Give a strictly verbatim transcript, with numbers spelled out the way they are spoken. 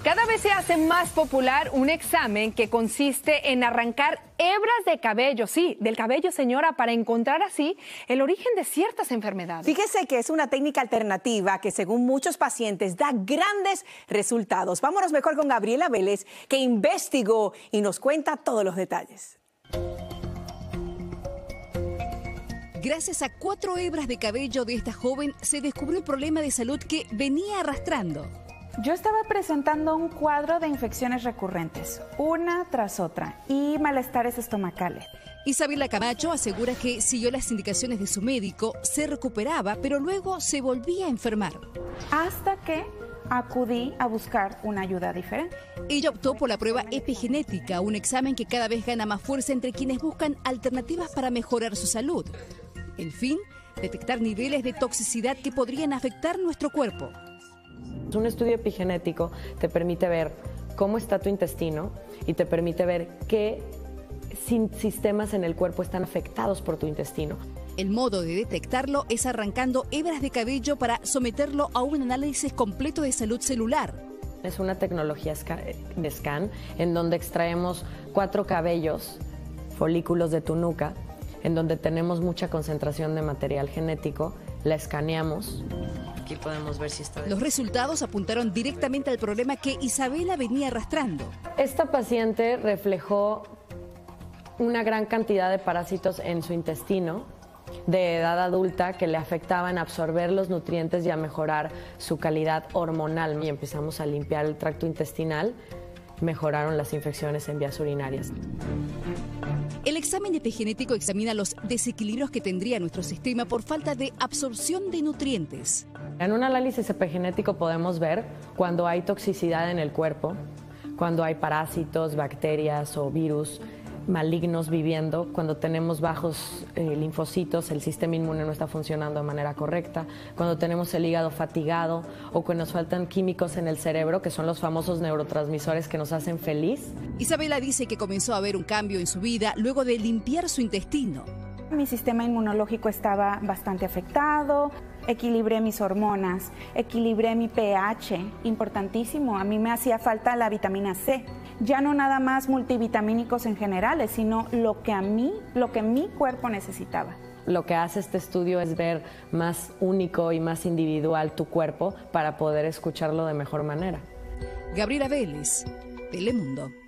Cada vez se hace más popular un examen que consiste en arrancar hebras de cabello, sí, del cabello, señora, para encontrar así el origen de ciertas enfermedades. Fíjese que es una técnica alternativa que, según muchos pacientes, da grandes resultados. Vámonos mejor con Gabriela Vélez, que investigó y nos cuenta todos los detalles. Gracias a cuatro hebras de cabello de esta joven, se descubrió el problema de salud que venía arrastrando. Yo estaba presentando un cuadro de infecciones recurrentes, una tras otra, y malestares estomacales. Isabela Camacho asegura que siguió las indicaciones de su médico, se recuperaba, pero luego se volvía a enfermar. Hasta que acudí a buscar una ayuda diferente. Ella optó por la prueba epigenética, un examen que cada vez gana más fuerza entre quienes buscan alternativas para mejorar su salud. El fin, detectar niveles de toxicidad que podrían afectar nuestro cuerpo. Un estudio epigenético te permite ver cómo está tu intestino y te permite ver qué sistemas en el cuerpo están afectados por tu intestino. El modo de detectarlo es arrancando hebras de cabello para someterlo a un análisis completo de salud celular. Es una tecnología de scan en donde extraemos cuatro cabellos, folículos de tu nuca, en donde tenemos mucha concentración de material genético, la escaneamos. Aquí podemos ver si está... Los resultados apuntaron directamente al problema que Isabela venía arrastrando. Esta paciente reflejó una gran cantidad de parásitos en su intestino de edad adulta que le afectaban a absorber los nutrientes y a mejorar su calidad hormonal. Y empezamos a limpiar el tracto intestinal, mejoraron las infecciones en vías urinarias. El examen epigenético examina los desequilibrios que tendría nuestro sistema por falta de absorción de nutrientes. En un análisis epigenético podemos ver cuando hay toxicidad en el cuerpo, cuando hay parásitos, bacterias o virus malignos viviendo, cuando tenemos bajos eh, linfocitos, el sistema inmune no está funcionando de manera correcta, cuando tenemos el hígado fatigado o cuando nos faltan químicos en el cerebro, que son los famosos neurotransmisores que nos hacen feliz. Isabela dice que comenzó a ver un cambio en su vida luego de limpiar su intestino. Mi sistema inmunológico estaba bastante afectado, equilibré mis hormonas, equilibré mi pH, importantísimo, a mí me hacía falta la vitamina C. Ya no nada más multivitamínicos en general, sino lo que a mí, lo que mi cuerpo necesitaba. Lo que hace este estudio es ver más único y más individual tu cuerpo para poder escucharlo de mejor manera. Gabriela Vélez, Telemundo.